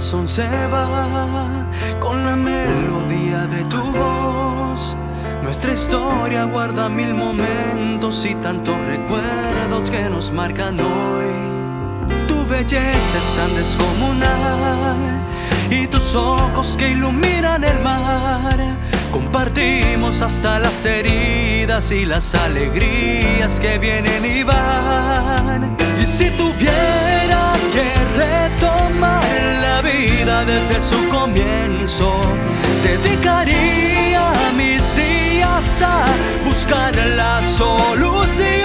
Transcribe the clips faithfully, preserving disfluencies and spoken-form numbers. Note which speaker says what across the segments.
Speaker 1: corazón se va con la melodía de tu voz. Nuestra historia guarda mil momentos y tantos recuerdos que nos marcan hoy. Tu belleza es tan descomunal y tus ojos que iluminan el mar. Compartimos hasta las heridas y las alegrías que vienen y van. Y si tuviera que retomar la vida desde su comienzo, dedicaría mis días a buscar la solución.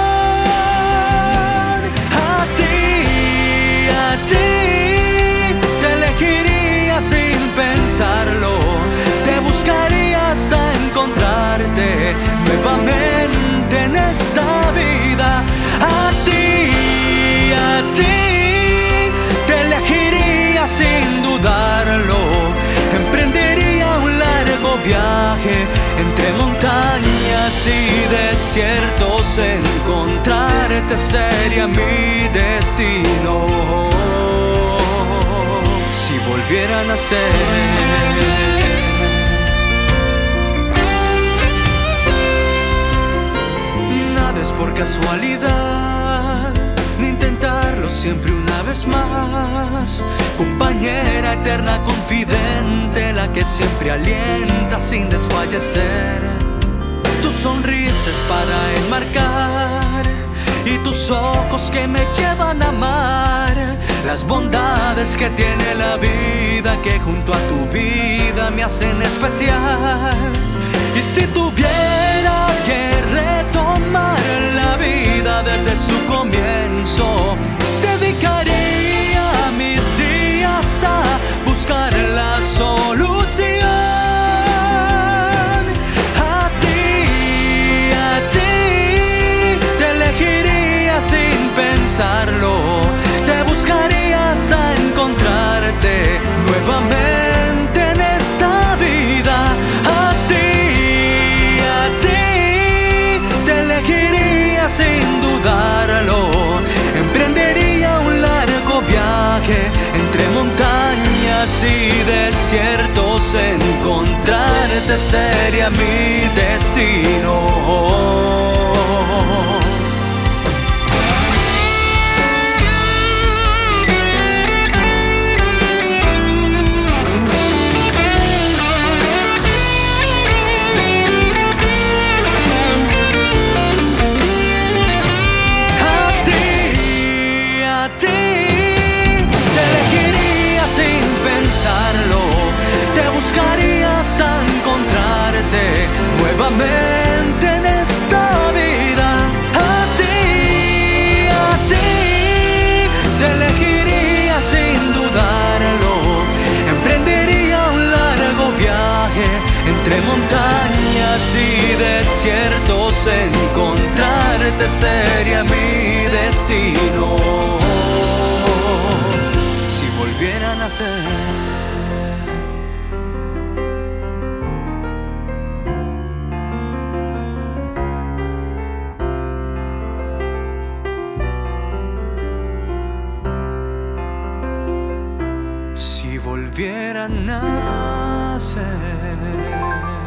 Speaker 1: A ti, a ti, te elegiría sin pensarlo. Te buscaría hasta encontrarte nuevamente en esta vida. A ti, a ti, te elegiría sin dudarlo. Emprendería un largo viaje entre montañas y desiertos. Encontrarte sería mi destino si volviera a nacer. Por casualidad, ni intentarlo siempre una vez más. Compañera eterna, confidente, la que siempre alienta sin desfallecer. Tu sonrisa es para enmarcar y tus ojos que me llevan a amar las bondades que tiene la vida, que junto a tu vida me hacen especial. Y si tuviera que retomar la vida desde su comienzo, dedicaría mis días a buscar la solución. A ti, a ti, te elegiría sin pensarlo. Te buscaría hasta encontrarte nuevamente en esta vida. A ti, a ti, te elegiría sin dudarlo. Emprendería un largo viaje entre montañas y desiertos. Encontrarte sería mi destino. Te buscaría hasta encontrarte nuevamente en esta vida. A ti, a ti, te elegiría sin dudarlo. Emprendería un largo viaje entre montañas y desiertos. Encontrarte sería mi destino si volviera a nacer. Si volviera a nacer.